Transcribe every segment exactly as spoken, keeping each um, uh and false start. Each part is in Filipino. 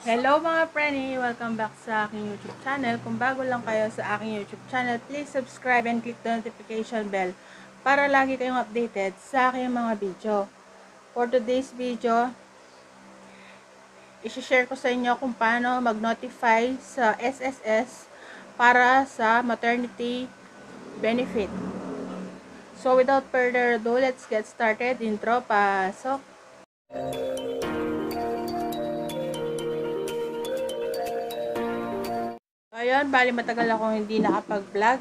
Hello mga preni! Welcome back sa aking YouTube channel. Kung bago lang kayo sa aking YouTube channel, please subscribe and click the notification bell para lagi kayong updated sa aking mga video. For today's video, isi-share ko sa inyo kung paano mag-notify sa S S S para sa maternity benefit. So without further ado, let's get started. Intro, pasok! Ayun, bali matagal akong hindi nakapag-vlog.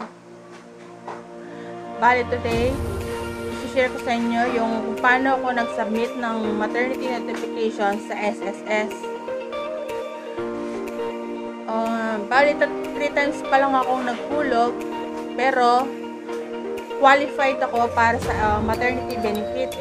Bali today, i-share ko sa inyo yung kung paano ako nag-submit ng maternity notification sa S S S. Uh, bali, three times pa lang akong nagpulog, pero qualified ako para sa uh, maternity benefit.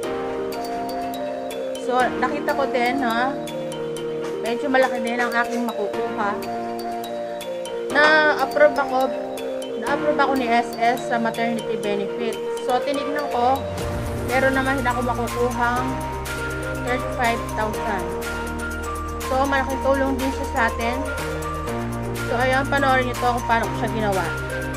So, nakita ko din ha, medyo malaki din ang aking makukuha. Na-approve ako, na-approve ako ni S S sa maternity benefit. So, tinignan ko, meron naman ako makukuhang thirty-five thousand. So, malaking tulong din siya sa atin. So, ayun, panoorin nyo to kung paano ko siya ginawa.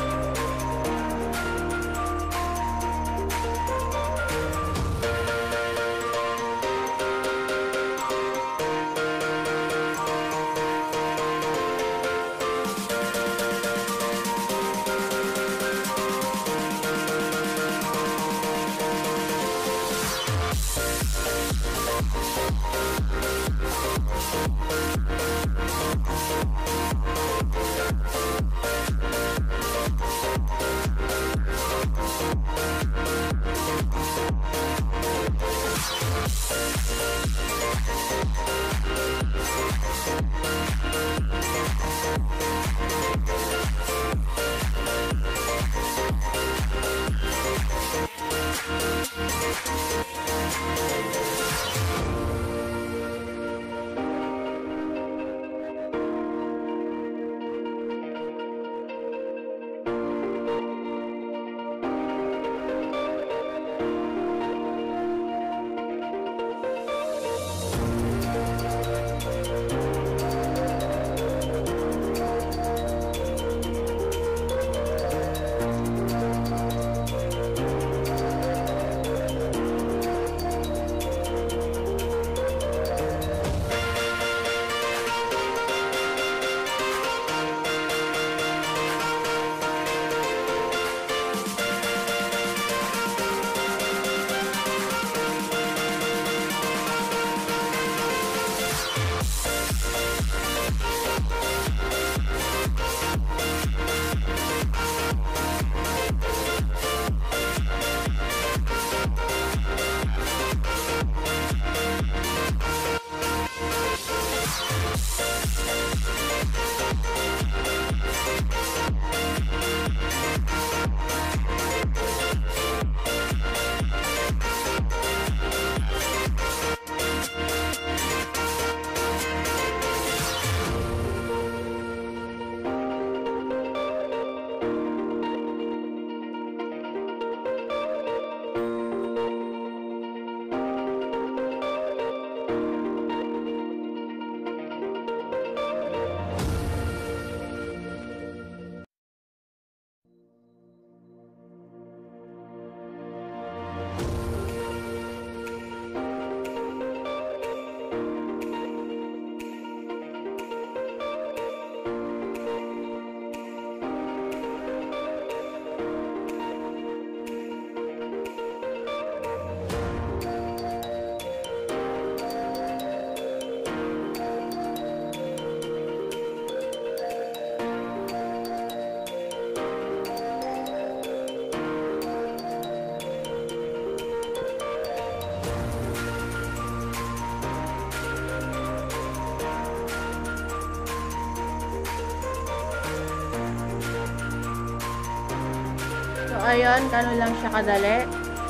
Ayun, gano'n lang siya kadali.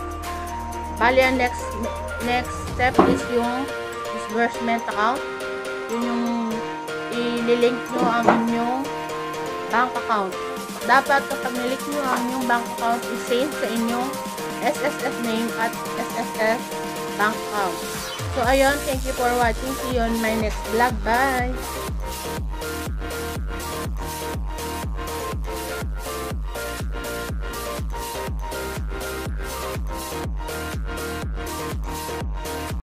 Bali, ang next, next step is yung disbursement account. Yun yung ililink nyo ang inyong bank account. Dapat kapag nilink nyo ang inyong bank account, i-save sa inyong S S S name at S S S bank account. So, ayun. Thank you for watching. See you on my next vlog. Bye!